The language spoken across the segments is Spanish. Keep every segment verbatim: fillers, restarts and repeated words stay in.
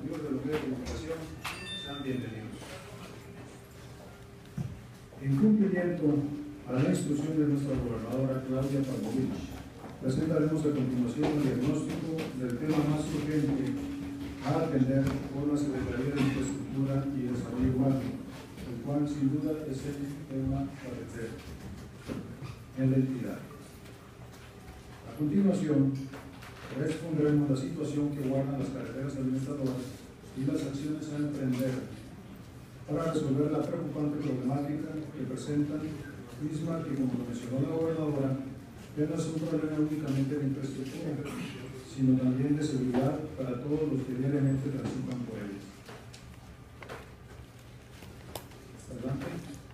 amigos de los medios de comunicación, sean bienvenidos. En cumplimiento a la instrucción de nuestra gobernadora Claudia Pavlovich, presentaremos a continuación el diagnóstico del tema más urgente a atender por la Secretaría de Infraestructura y Desarrollo Humano, el cual sin duda es el tema carretero en la entidad. A continuación, expondremos la situación que guardan las carreteras administradoras y las acciones a emprender para resolver la preocupante problemática que presentan, misma que, como lo mencionó la gobernadora, no es un problema únicamente de infraestructura, sino también de seguridad para todos los que diariamente transitan por ellas. Adelante.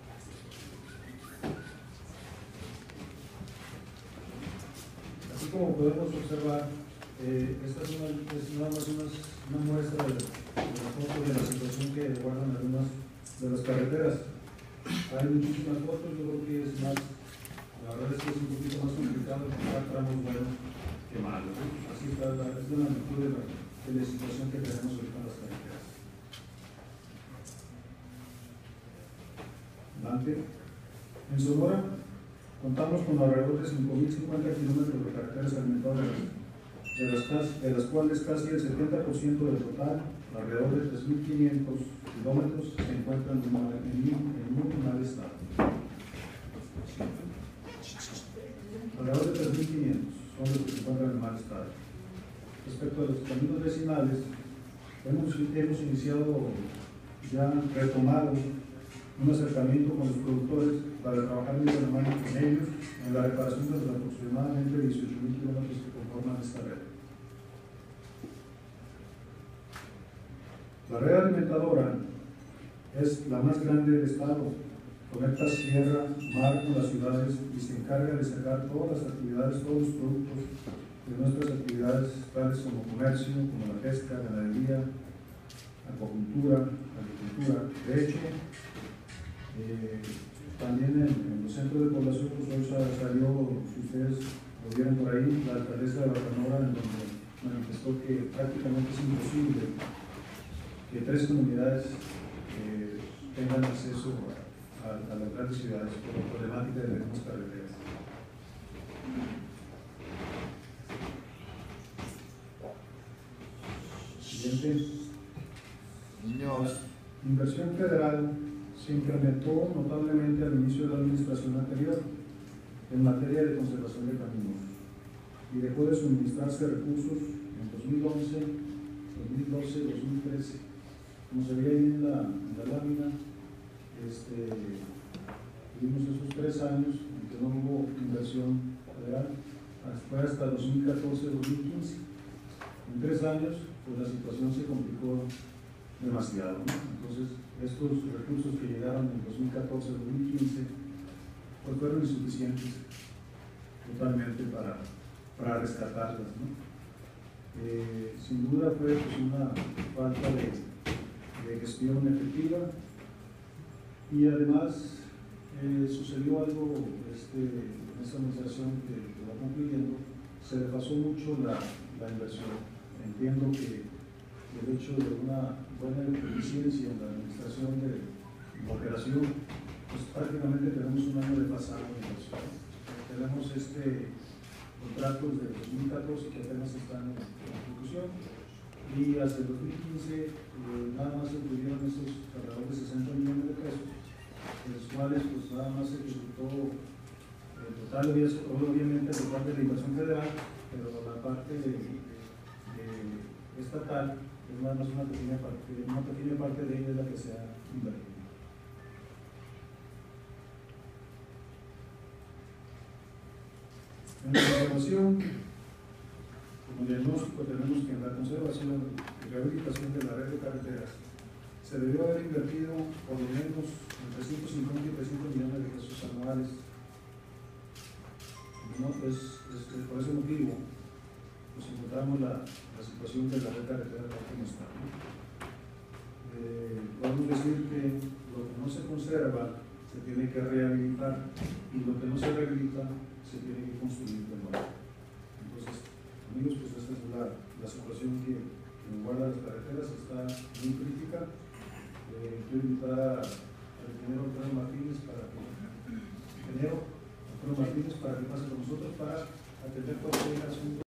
Así como podemos observar, eh, esta es, una, es nada más una, una muestra de, de la foto de la situación que guardan algunas de las carreteras. Hay muchísimas fotos, yo creo que es más, la verdad es que es un poquito más complicado encontrar tramos buenos que malos, ¿no? Así está la, es la magnitud de la, de la situación que tenemos ahorita en las carreteras. Adelante. En Sonora contamos con alrededor de cinco mil cincuenta kilómetros de carreteras alimentadoras, de las, de las cuales casi el setenta por ciento del total, alrededor de tres mil quinientos kilómetros, se encuentran en, una, en, en muy mal estado. Alrededor de tres mil quinientos son los que se encuentran en mal estado. Respecto a los caminos vecinales, hemos, hemos iniciado, ya retomado un acercamiento con los productores para trabajar de la mano con ellos en la reparación de los aproximadamente dieciocho mil kilómetros que conforman esta red. La red alimentadora es la más grande del estado, conecta sierra, mar con las ciudades y se encarga de sacar todas las actividades, todos los productos de nuestras actividades tales como comercio, como la pesca, ganadería, acuacultura, agricultura. De hecho, eh, también en, en los centros de población, pues hoy salió, si ustedes lo vieron por ahí, la alcaldesa de Bacanora, en donde manifestó que prácticamente es imposible que tres comunidades eh, tengan acceso a, a, a las grandes ciudades por la problemática de las carreteras. Siguiente. Niños. La inversión federal se incrementó notablemente al inicio de la administración anterior en materia de conservación de caminos y dejó de suministrarse recursos en dos mil once, dos mil doce, dos mil trece. Como se ve ahí en la, en la lámina, este, tuvimos esos tres años en que no hubo inversión federal, fue hasta dos mil catorce, dos mil quince. En tres años, pues la situación se complicó demasiado, ¿no? Entonces, estos recursos que llegaron en dos mil catorce, dos mil quince, pues fueron insuficientes totalmente para, para rescatarlas, ¿no? Eh, sin duda fue pues, una falta de, de gestión efectiva y además eh, sucedió algo este, en esta administración que, que va concluyendo, se le pasó mucho la, la inversión. Entiendo que el hecho de una buena eficiencia en la administración de la operación, pues prácticamente tenemos un año de pasado de inversión. Tenemos este contratos de dos mil catorce que apenas están en ejecución y hasta el dos mil quince eh, nada más se tuvieron esos alrededor de sesenta millones de pesos, de los cuales pues nada más se ejecutó el total, obviamente el total de la inversión federal, pero la parte de, de, de estatal es nada más una pequeña parte, una pequeña parte de ella es la que se ha invertido. En la conservación, como diagnóstico, tenemos que en la conservación y rehabilitación de la red de carreteras se debió haber invertido por lo menos entre ciento cincuenta y trescientos millones de pesos anuales. ¿No? Es, es, es por ese motivo pues encontramos la, la situación de la red carretera tal como está, ¿no? Eh, podemos decir que lo que no se conserva se tiene que rehabilitar y lo que no se rehabilita se tiene que construir de nuevo. Entonces, amigos, pues esta es la, la situación que, en guarda de las carreteras está muy crítica. Eh, quiero invitar a- al ingeniero Alfredo Martínez para que, ingeniero Alfredo Martínez para que pase con nosotros para atender cualquier asunto.